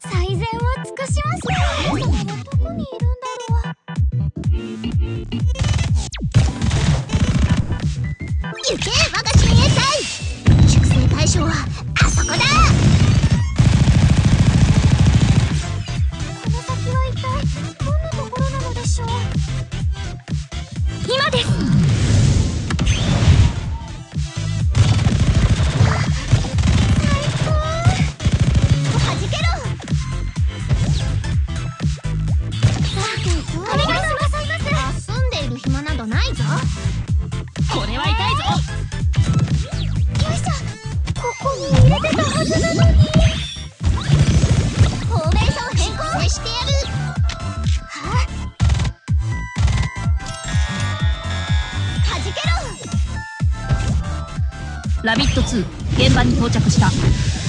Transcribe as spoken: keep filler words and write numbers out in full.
最善を尽くします。どこにいるんだろう。行け我が親衛隊。粛清対象はあそこだ。この先は一体どんなところなのでしょう。今です。 これは痛いぞ。 よいしょ。ここに入れてたはずなのに。フォーメーション変更してやる。ははじけろ。 ラビットツー現場に到着した。